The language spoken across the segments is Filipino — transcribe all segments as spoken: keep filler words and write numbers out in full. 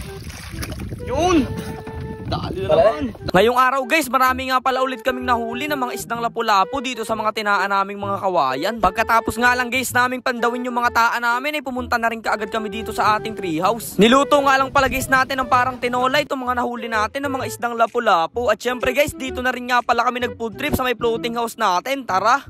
Yun! Dali na naman. Ngayong araw guys, marami nga pala ulit kaming nahuli ng mga isdang lapu-lapu dito sa mga tinaan naming mga kawayan. Pagkatapos nga lang guys naming pandawin yung mga taan namin ay pumunta na rin kaagad kami dito sa ating treehouse. Niluto nga lang pala guys natin ng parang tinola itong mga nahuli natin ng mga isdang lapu-lapu. At syempre guys, dito na rin nga pala kami nag food trip sa may floating house natin. Tara!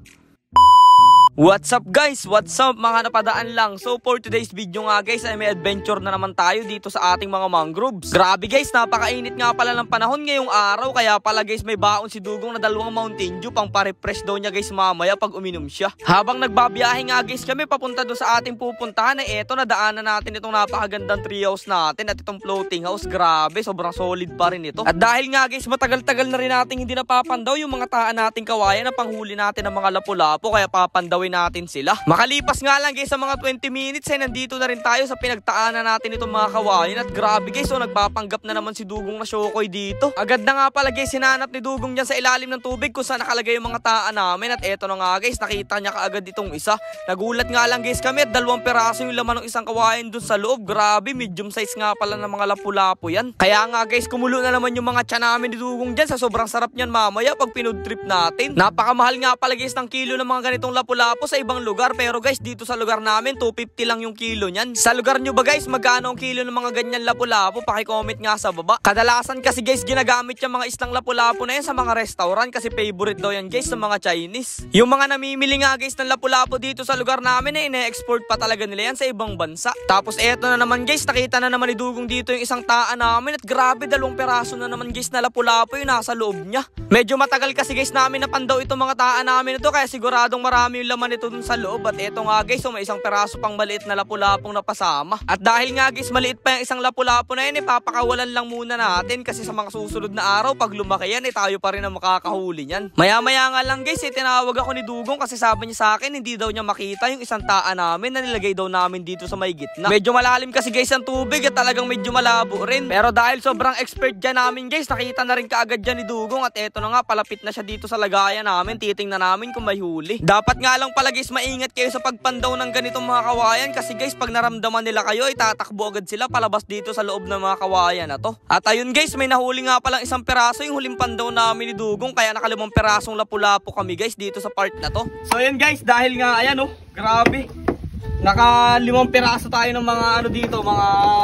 What's up guys? What's up mga napadaan lang? So for today's video nga guys ay may adventure na naman tayo dito sa ating mga mangroves. Grabe guys, napakainit nga pala ng panahon ngayong araw. Kaya pala guys may baon si Dugong na dalawang Mountain Dew pang pa-refresh daw niya guys mamaya pag uminom siya. Habang nagbabiyahe nga guys kami papunta doon sa ating pupuntahan ay eto nadaanan natin itong napakagandang treehouse natin at itong floating house. Grabe, sobrang solid pa rin ito. At dahil nga guys matagal-tagal na rin natin hindi napapandaw yung mga taan nating kawayan na panghuli natin ng mga lapu-lapu kaya papandawin natin sila. Makalipas nga lang guys sa mga twenty minutes ay nandito na rin tayo sa pinagtaanan natin itong mga kawayan at grabe guys, so nagpapanggap na naman si Dugong na Shokoy dito. Agad na nga pala guys sinanap ni Dugong dyan sa ilalim ng tubig kung saan nakalagay yung mga taan namin at eto na nga guys, nakita niya kaagad itong isa. Nagulat nga lang guys kami at dalawang peraso yung laman ng isang kawayan dun sa loob. Grabe, medium size nga pala ng mga lapu-lapu yan. Kaya nga guys, kumulo na naman yung mga tiyan namin ni Dugong dyan sa sobrang sarap niyan mamaya pag pinood trip natin. Napakamahal nga pala guys ng kilo ng mga ganitong lapu-lapu sa ibang lugar, pero guys dito sa lugar namin two fifty lang yung kilo niyan. Sa lugar nyo ba guys magkano ang kilo ng mga ganyan lapu-lapu? Paki-comment nga sa baba. Kadalasan kasi guys ginagamit yung mga islang lapu-lapu na yan sa mga restaurant kasi favorite daw yan guys sa mga Chinese. Yung mga namimili nga guys ng lapu-lapu dito sa lugar namin ay ine-export pa talaga nila yan sa ibang bansa. Tapos eto na naman guys, nakita na naman ni Dugong dito yung isang taan namin at grabe, dalawang peraso na naman guys na lapu-lapu yung nasa loob niya. Medyo matagal kasi guys namin napandaw itong mga taan namin ito kaya siguradong marami yung laman ito dun sa loob. At eto nga guys, so may isang peraso pang maliit na lapu-lapong napasama. At dahil nga guys maliit pa yung isang lapu-lapu na yan, ipapakawalan lang muna natin kasi sa mga susunod na araw pag lumaki yan, eh tayo pa rin ang makakahuli niyan. Maya maya nga lang guys, eh, tinawag ako ni Dugong kasi sabi niya sa akin hindi daw niya makita yung isang taan namin na nilagay daw namin dito sa may gitna. Medyo malalim kasi guys ang tubig at talagang medyo malabo rin. Pero dahil sobrang expert dyan namin guys, nakita na rin kaagad dyan ni Dugong at eto na nga, palapit na siya dito sa lagayan namin. Titingnan namin kung may huli. Dapat nga lang pala guys maingat kayo sa pagpandaw ng ganitong mga kawayan kasi guys pag naramdaman nila kayo ay tatakbo agad sila palabas dito sa loob ng mga kawayan na to. At ayun guys, may nahuli nga palang isang peraso yung huling pandaw namin ni Dugong kaya nakalimang perasong lapu-lapu kami guys dito sa part na to. So ayun guys, dahil nga ayan oh, grabe, nakalimang peraso tayo ng mga ano dito, mga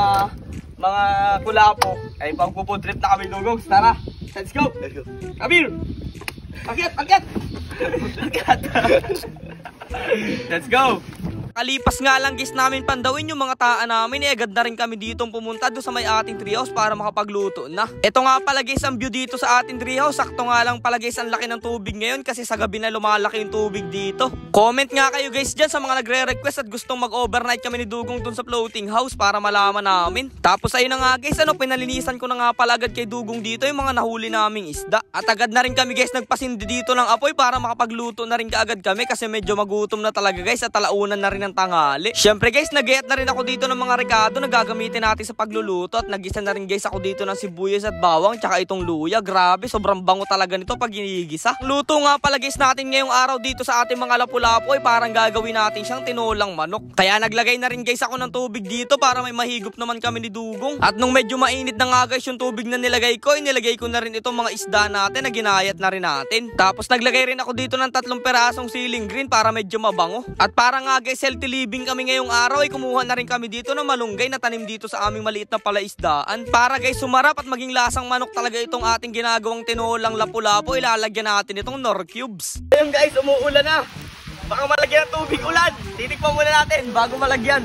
mga kulapo ay pang-food trip na kami Dugong. Tara, let's go, let's go. Kabir, akyat, akyat, akyat. Let's go! Kalipas nga lang guys namin pandawin yung mga taan namin, eh agad na rin kami ditong pumunta doon sa may ating treehouse para makapagluto na. Ito nga pala guys ang view dito sa ating treehouse. Sakto nga lang pala guys ang laki ng tubig ngayon kasi sa gabi na lumalaki yung tubig dito. Comment nga kayo guys dyan sa mga nagre-request at gustong mag-overnight kami ni Dugong doon sa floating house para malaman namin. Tapos ayun na nga guys, ano, pinalinisan ko na nga pala agad kay Dugong dito yung mga nahuli naming isda. At agad na rin kami guys nagpasindi dito ng apoy para makapagluto na rin kaagad kami kasi medyo magutom na talaga guys at talaunan na rin ng tanghali. Syempre guys, nag-get na rin ako dito ng mga rekado na gagamitin natin sa pagluluto at nag-gisa na rin guys ako dito ng sibuyas at bawang tsaka itong luya. Grabe, sobrang bango talaga nito pag ginigisa. Luto nga pala guys natin ngayong araw dito sa ating mga lapu-lapu ay parang gagawin natin siyang tinolang manok. Kaya naglagay na rin guys ako ng tubig dito para may mahigop naman kami ni Dugong. At nung medyo mainit na nga guys yung tubig na nilagay ko, inilagay ko na rin itong mga isda natin na ginayat na rin natin. Tapos naglagay rin ako dito ng tatlong perasong siling green para medyo mabango. At para nga guys healthy living kami ngayong araw ay kumuha na rin kami dito ng malunggay na tanim dito sa aming maliit na palaisdaan. Para guys sumarap at maging lasang manok talaga itong ating ginagawang tinolang lapu-lapu, ilalagyan natin itong Knorr cubes. Ayun guys, umuulan na. Baka malagyan ng tubig ulan. Titikpan muna natin bago malagyan.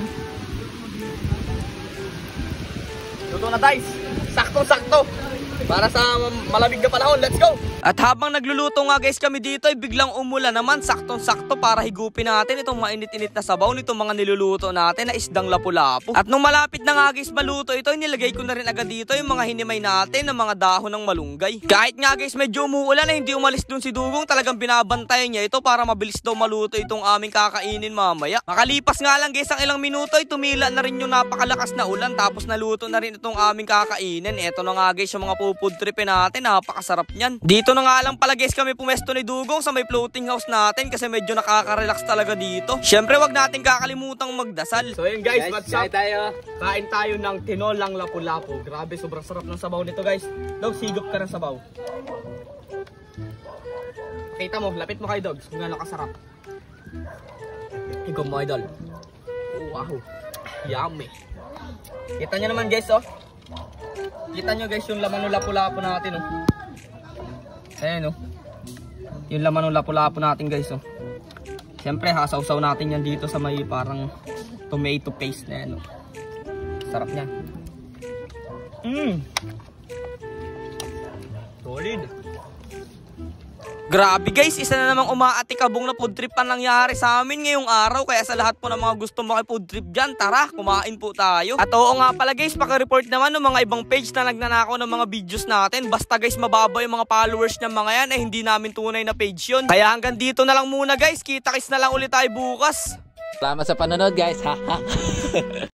Luto na guys. Sakto-sakto. Para sa malamig na panahon, let's go! At habang nagluluto nga guys kami dito ay biglang umulan naman, saktong-sakto para higupin natin itong mainit-init na sabaw nitong mga niluluto natin na isdang lapu-lapu. At nung malapit na nga guys maluto ito, nilagay ko na rin agad dito yung mga hinimay natin ng mga dahon ng malunggay. Kahit nga guys medyo umuulan na hindi umalis dun si Dugong, talagang binabantayan niya ito para mabilis daw maluto itong aming kakainin mamaya. Makalipas nga lang guys ang ilang minuto ay tumila na rin yung napakalakas na ulan tapos naluto na rin itong aming kakainin. Eto na nga guys yung mga food tripin natin. Napakasarap niyan. Dito na nga lang pala guys kami pumesto ni Dugong sa may floating house natin kasi medyo nakaka-relax talaga dito. Syempre wag natin kakalimutang magdasal. So yun guys, what's up? Tayo. Kain tayo ng tinolang lapu-lapu. Grabe, sobrang sarap ng sabaw nito guys. Dog, sigop ka ng sabaw. Kita mo, lapit mo kay Dogs kung gano'n kasarap. Ikaw mo idol. Wow, yummy. Kita nyo naman guys oh. Kita nyo guys yung laman ng lapu-lapu natin oh. Ayan oh. Yung laman ng lapu-lapu natin guys oh. Siyempre hasaw-saw natin yan dito sa may parang tomato paste na yan oh. Sarap niya. Mmm. Solid. Grabe guys, isa na namang umaatikabong na food trip ang nangyari sa amin ngayong araw. Kaya sa lahat po ng mga gusto maki-food trip dyan, tara, kumain po tayo. At oo nga pala guys, paki-report naman ng mga ibang page na nagnanakaw ng mga videos natin. Basta guys, mababa yung mga followers ng mga yan, eh hindi namin tunay na page yun. Kaya hanggang dito na lang muna guys, kita-kits na lang ulit tayo bukas. Salamat sa panonood guys.